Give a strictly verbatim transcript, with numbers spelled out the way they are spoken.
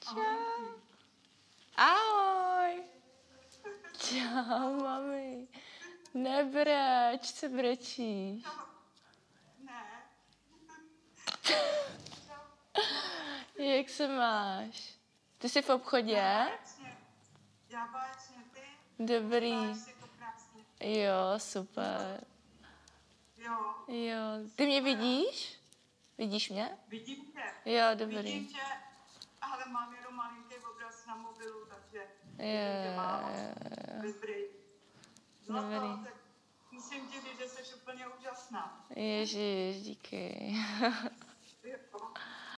Čau. Ahoj. Čau, mami. Nebreč, co brečíš? Ne. Jak se máš? Ty jsi v obchodě? Já báječně. Já báječně, ty? Dobrý. Máš si to krásně. Jo, super. Jo. Jo, ty mě vidíš? Vidíš mě? Vidím tě. Jo, dobrý. Vidím tě, ale mám jenom malinký obraz na mobilu, takže Jo, tě málo. jo, jo. Dobrý. Dobrý. Zlato, tak musím ti říct, že jsi úplně úžasná. Ježiš, díky.